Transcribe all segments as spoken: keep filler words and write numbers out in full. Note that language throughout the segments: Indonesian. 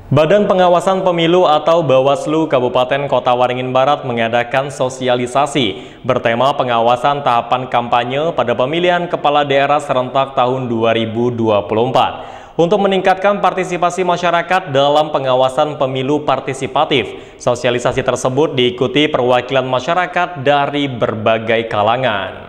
Badan Pengawasan Pemilu atau Bawaslu Kabupaten Kota Waringin Barat mengadakan sosialisasi bertema pengawasan tahapan kampanye pada pemilihan kepala daerah serentak tahun dua ribu dua puluh empat. Untuk meningkatkan partisipasi masyarakat dalam pengawasan pemilu partisipatif, sosialisasi tersebut diikuti perwakilan masyarakat dari berbagai kalangan.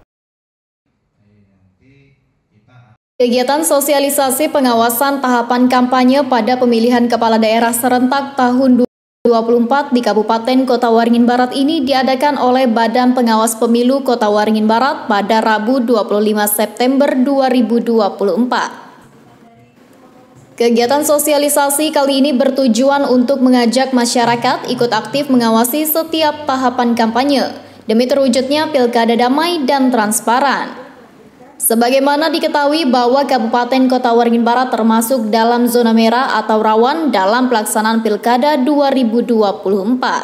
Kegiatan sosialisasi pengawasan tahapan kampanye pada pemilihan kepala daerah serentak tahun dua ribu dua puluh empat di Kabupaten Kota Waringin Barat ini diadakan oleh Badan Pengawas Pemilu Kota Waringin Barat pada Rabu dua puluh lima September dua ribu dua puluh empat. Kegiatan sosialisasi kali ini bertujuan untuk mengajak masyarakat ikut aktif mengawasi setiap tahapan kampanye demi terwujudnya pilkada damai dan transparan. Sebagaimana diketahui bahwa Kabupaten Kota Waringin Barat termasuk dalam zona merah atau rawan dalam pelaksanaan Pilkada dua ribu dua puluh empat.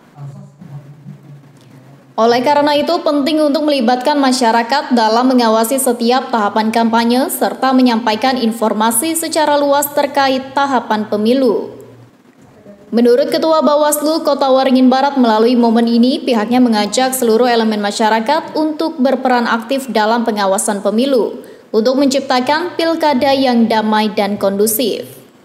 Oleh karena itu, penting untuk melibatkan masyarakat dalam mengawasi setiap tahapan kampanye serta menyampaikan informasi secara luas terkait tahapan pemilu. Menurut Ketua Bawaslu Kota Waringin Barat, melalui momen ini pihaknya mengajak seluruh elemen masyarakat untuk berperan aktif dalam pengawasan pemilu untuk menciptakan pilkada yang damai dan kondusif.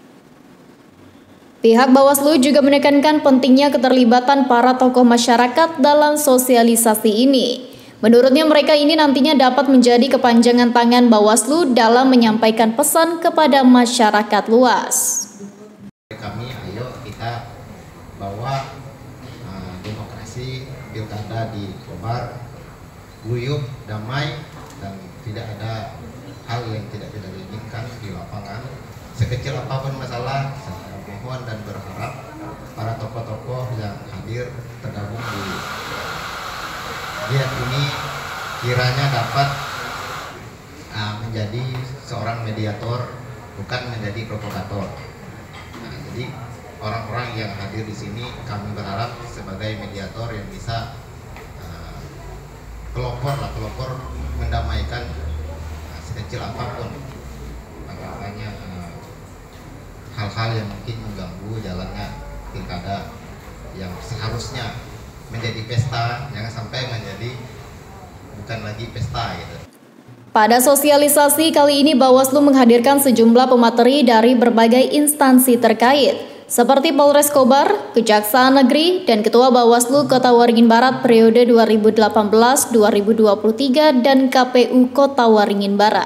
Pihak Bawaslu juga menekankan pentingnya keterlibatan para tokoh masyarakat dalam sosialisasi ini. Menurutnya mereka ini nantinya dapat menjadi kepanjangan tangan Bawaslu dalam menyampaikan pesan kepada masyarakat luas. Kami ayo kita bawa uh, demokrasi pilkada di Kobar guyup, damai, dan tidak ada hal yang tidak kita inginkan di lapangan. Sekecil apapun masalah, saya mohon dan berharap para tokoh-tokoh yang hadir tergabung di giat ini kiranya dapat uh, menjadi seorang mediator, bukan menjadi provokator. Jadi orang-orang yang hadir di sini kami berharap sebagai mediator yang bisa uh, pelopor lah, pelopor mendamaikan uh, sekecil apapun makanya uh, hal-hal yang mungkin mengganggu jalannya pilkada yang seharusnya menjadi pesta, jangan sampai menjadi bukan lagi pesta gitu. Pada sosialisasi kali ini, Bawaslu menghadirkan sejumlah pemateri dari berbagai instansi terkait, seperti Polres Kobar, Kejaksaan Negeri, dan Ketua Bawaslu Kota Waringin Barat periode dua ribu delapan belas sampai dua ribu dua puluh tiga dan K P U Kota Waringin Barat.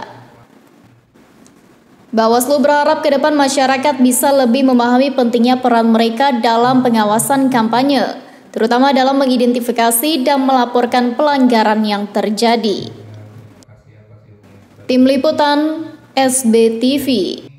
Bawaslu berharap ke depan masyarakat bisa lebih memahami pentingnya peran mereka dalam pengawasan kampanye, terutama dalam mengidentifikasi dan melaporkan pelanggaran yang terjadi. Tim Liputan S B T V.